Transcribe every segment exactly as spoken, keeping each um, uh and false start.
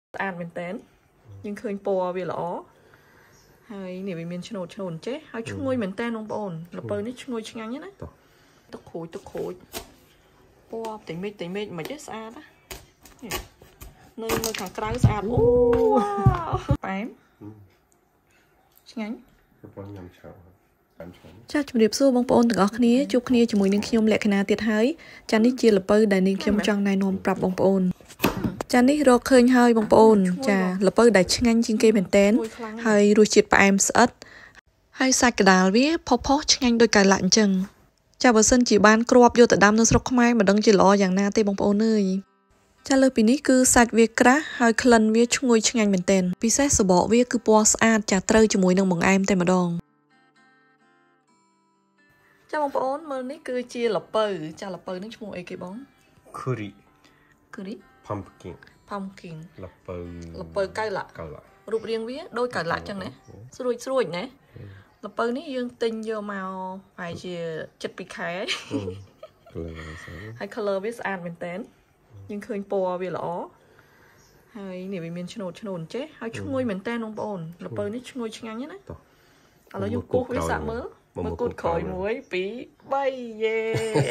อ่านเป็นเต้นยังเคยปัววิลอ๋อให้เนี่ยไปเมียนชโนดชโนดเจ๊ให้ช่วยเหมือนเต้นน้องปอนแล้วเปิดนี่ช่วยช่างงี้นะตะโขยตะโขยปัวติ่งเมฆติ่งเมฆมาเจ๊สะอาดนะเนยเนยขางกลางสะอาดโอ้แป๊มช่างงี้ចាជំរាបសួរបងប្អូនទាំងអស់គ្នាជួបគ្នាជាមួយនឹងខ្ញុំលក្ខណៈទៀតហើយចានេះជាល្ពៅដែលនាងខ្ញុំចង់ណែនាំប្រាប់បងប្អូនចានេះរកឃើញហើយបងប្អូនចាល្ពៅដែលឆ្ងាញ់ជាងគេមែនតែនហើយរសជាតិផ្អែមស្អិតហើយសាច់កដាលវាផុសផុសឆ្ងាញ់ដូចកៅឡាក់អញ្ចឹងចាបើសិនជាបានគ្រាប់យកទៅដាំនៅស្រុកខ្មែរមិនដឹងជាល្អយ៉ាងណាទេបងប្អូនអើយចាលើពីនេះគឺសាច់វាក្រាស់ហើយក្លិនវាឈ្ងុយឆ្ងាញ់មែនតែនពិសេសសបកវាគឺពណ៌ស្អាតចាត្រូវជាមួយនឹងបង្អែមតែម្ដងចាបងប្អូនមើលនេះគឺជាល្ពៅចាល្ពៅនឹងឈ្មោះអីគេបង Curry Curry Pumpkin Pumpkin ល្ពៅល្ពៅកៅឡាក់កៅឡាក់រូបរាងវាដូចកៅឡាក់ចឹងណាស្រួយស្រួយណាល្ពៅនេះយើងទិញយកមកប្រហែលជាជិតពីខែហើយ color វាស្អាតមែនតើយើងឃើញពណ៌វាល្អហើយនេះវាមានឆ្នូតឆ្នូតចេះហើយឈ្ងុយមែនតើបងប្អូនល្ពៅនេះឈ្ងុយឆ្ងាញ់ណាឥឡូវយើងពុះវាសាក់មើលមកគូតក្រោយមួយពីរបីយេ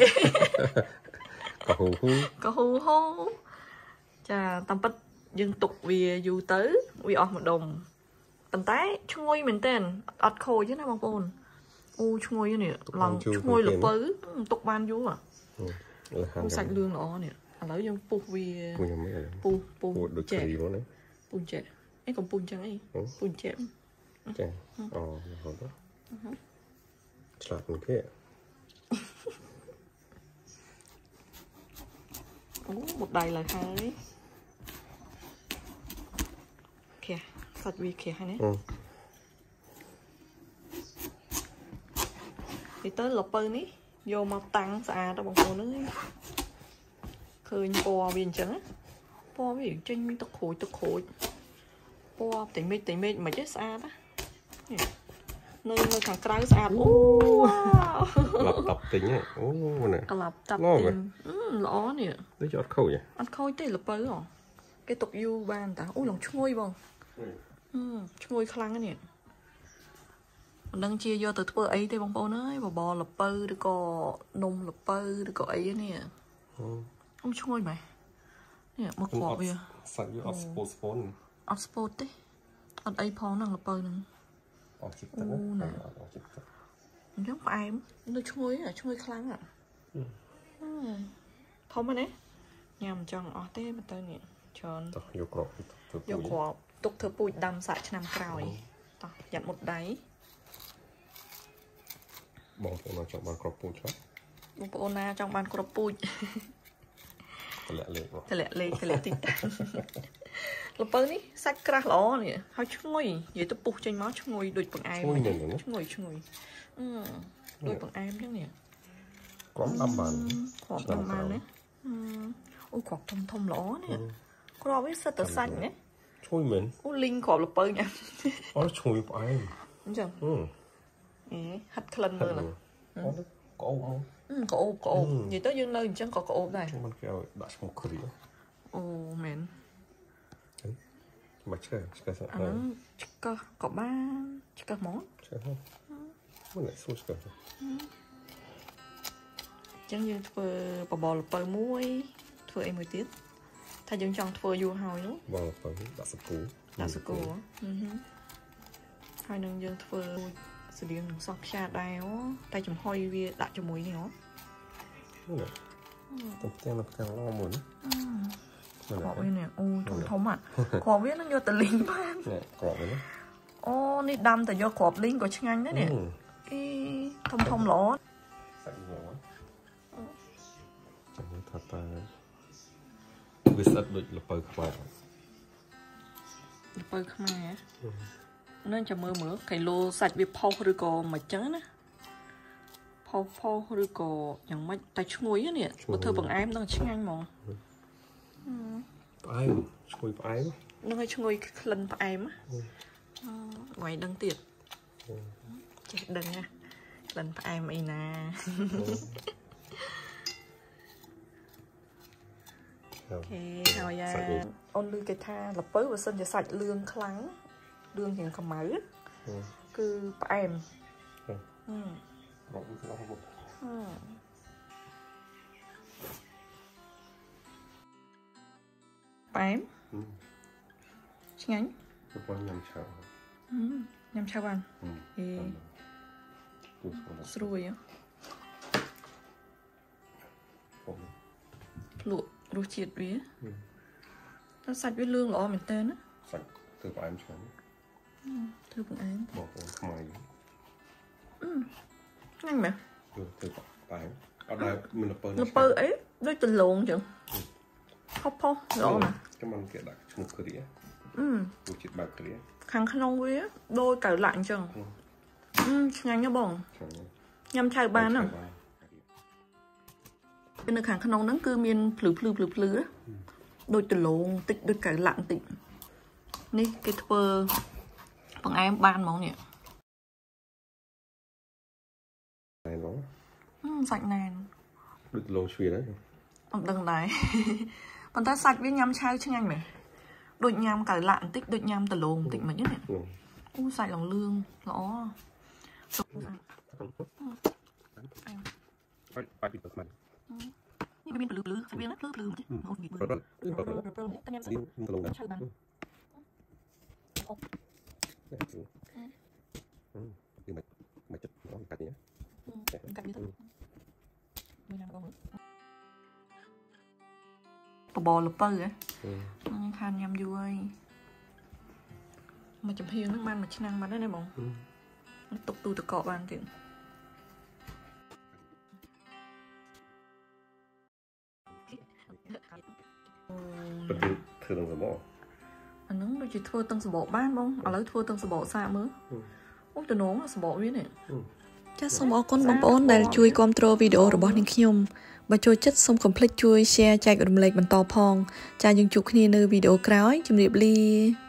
កោហូហូកោហូហូចាតាមពិតយើងទុកវាយូរទៅវាអស់ម្ដុំប៉ុន្តែឈ្ងុយមែនតើអត់ខូចទេណាបងប្អូនអូឈ្ងុយនេះឡើងឈ្ងុយល្ពៅទុកបានយូរអូសាច់លឿងល្អនេះឥឡូវយើងពុះវាពុះពុះដូចគ្រីមកណាពុះចេះអីកំពុះចឹងអីពុះចេះចាអូរហូតឆ្លាតមកគេអូមកដៃឡើយហើយខែសាច់វាខែហើយណាទីទៅល្ពៅនេះយកមកតាំងស្អាតបងប្អូនអើយឃើញពណ៌វាអញ្ចឹងពណ៌វាចេញមានទឹកក្រូចទឹកក្រូចពណ៌តែមេឃតែមេឃមិនចេះស្អាតណានៅនៅខាងក្រៅស្អាតអូក្លាប់តាប់ទិញអូណាក្លាប់តាប់ទិញល្អនេះដូចអត់ខូចអត់ខូចទេល្ពៅហ៎គេទុកយូរបានតាអូឡងឈ្ងុយបងឈ្ងុយខ្លាំងនេះមិនដឹងជាយកទៅធ្វើអីទេបងប្អូនអើយបបរល្ពៅឬក៏នំល្ពៅឬក៏អីនេះអូឈ្ងុយមែននេះមកគ្រាប់វាសាច់វាអត់ស្ពោតស្ពោនអត់ស្ពោតទេអត់អីផងហ្នឹងល្ពៅហ្នឹងអត់ចិត្តទៅណាអត់ចិត្តទៅអញ្ចឹងផ្អែមនៅឈ្ងុយឈ្ងុយខ្លាំងอ่ะធំណាញ៉ាំចង់អស់ទេមើលទៅនេះច្រើនយកគ្រាប់យកគ្រាប់ទុកធ្វើពូជដាំសាក់ឆ្នាំក្រោយតោះប្រយ័ត្នមុតដៃបងប្អូនចង់បានគ្រាប់ពូជខ្លះបងប្អូនណាចង់បានគ្រាប់ពូជតម្លាក់លេខតម្លាក់លេខតម្លាក់ទីតាំងល្ពៅនេះសាច់ក្រាស់ល្អនេះហើយឈ្ងុយនិយាយទៅពុះចេញមកឈ្ងុយដូចបង្អែមឈ្ងុយឈ្ងុយអឺដូចបង្អែមចឹងនេះគ្រាប់ដាំបានគ្រាប់ដាំបានណាអូគ្រាប់ធំធំល្អនេះគ្រាប់វាសិតតែសាច់ណាឈ្ងុយមែនអូលីងគ្រាប់ល្ពៅញ៉ាំអូឈ្ងុយផ្អែមអញ្ចឹងអឺហាត់ក្លិនមើលអូកោបមកកោបកោបនិយាយទៅយើងនៅអញ្ចឹងក៏កោបដែរมันគេឲ្យដាក់ឈ្មោះគ្រីអូមែនមកឆ្កឹះឆ្កឹះស្អាតអាហ្នឹងឆ្កឹះក៏បានឆ្កឹះហ្មងឆ្កឹះហ្នឹងមិនស្រួលឆ្កឹះអញ្ចឹងយើងធ្វើបបរល្ពៅមួយធ្វើអីមួយទៀតថាយើងចង់ធ្វើយូរហើយនោះបបរល្ពៅដាក់សាគូដាក់សាគូហើយនឹងយើងធ្វើស្តៀងនឹងសោះខ្យាដែរតែចំហុយវាដាក់ជាមួយនេះហ៎ទៅផ្ទះនៅផ្ទះឡមួយគ្រាប់វានេះអូធំធំอ่ะគ្រាប់វានឹងយកទៅលីងបានគ្រាប់វាអូនេះដាំតែយកគ្រាប់លីងក៏ឆ្ងាញ់ដែរនេះអីធំធំល្អសាច់ងចាំមើលថាតើវាស្អិតដូចល្ពៅខ្មែរល្ពៅខ្មែរនឹងចាំមើលមើលគីឡូសាច់វាផុសឬក៏មិនចឹងណាផុសផុសឬក៏យ៉ាងម៉េចតែឈ្ងុយនេះបើធ្វើបង្អែមនឹងឆ្ងាញ់ហ្មងផ្អែមឈ្ងុយផ្អែមនឹងឲ្យឈ្ងុយក្លិនផ្អែមអ្វីដឹងទៀតចេះដឹងណាក្លិនផ្អែមអីណាโอเคហើយអូនលឺគេថាល្ពៅបើសិនជាសាច់លឿងខ្លាំងលឿងជាងខ្មៅគឺផ្អែមហឹមបងអឺផ្អែមឆ្ងាញ់ប្រព័ន្ធញ៉ាំឆៅញ៉ាំឆៅបានអេស្រួយភ្លក់រសជាតិវាតែសាច់វាលឿងល្អមែនតើណាសាច់ធ្វើផ្អែមឆ្ងាញ់ធ្វើផ្អែមបងប្អូនខ្មែរអឺឆ្ងាញ់មែនធ្វើផ្អែមអត់ដែរមានល្ពៅល្ពៅអីដូចដលងចឹងផុសផុសល្អណាស់ចាំមិនគេដាក់ឈ្មោះគ្រាអឺរសជាតិបែបគ្រាខាងក្នុងវាដូចកៅឡាក់អញ្ចឹងអឺឆ្ងាញ់ណាស់បងញ៉ាំឆៅបានហ្នឹងនៅខាងក្នុងហ្នឹងគឺមានភ្លឺភ្លឺភ្លឺភ្លឺដូចដលងតិចដូចកៅឡាក់តិចនេះគេធ្វើបង្អែមបានហ្មងនេះណែនបងសាច់ណែនដូចដលងជ្រៀតហ្នឹងអត់ដឹងដែរប៉ុន្តែសាច់វាញ៉ាំឆៅឆ្ងាញ់មែនដូចញ៉ាំកៅឡាក់បន្តិចដូចញ៉ាំដលងបន្តិចមិនហ្នឹងអូសាច់លងលឿងល្អបាយពីទឹកមិននេះវាមានភ្លឺភ្លឺសាច់វាណាភ្លឺភ្លឺទេអូយភ្លឺភ្លឺតែញ៉ាំសាច់ដលងឆៅបានអូគឺមិនមិនចិត្តអត់កាត់នេះកាត់នេះទៅមានណាបងបបរល្ពៅហ៎ខ្ញុំខានញ៉ាំយូរហើយមកចំហៀងហ្នឹងបានមួយឆ្នាំបាត់ហើយណាបងទុកទូទឹកកកបានទៀតធ្វើទាំងសបកអាហ្នឹងដូចជាធ្វើទាំងសបកបានបងឥឡូវធ្វើទាំងសបកសាកមើលអូតំណងសបកវានេះចាសសូមអរគុណបងប្អូនដែលជួយគាំទ្រវីដេអូរបស់នាងខ្ញុំបើចូលចិត្តសូមកុំភ្លេចជួយ share ចែករំលែកបន្តផងចាយើងជួបគ្នានៅវីដេអូក្រោយជម្រាបលា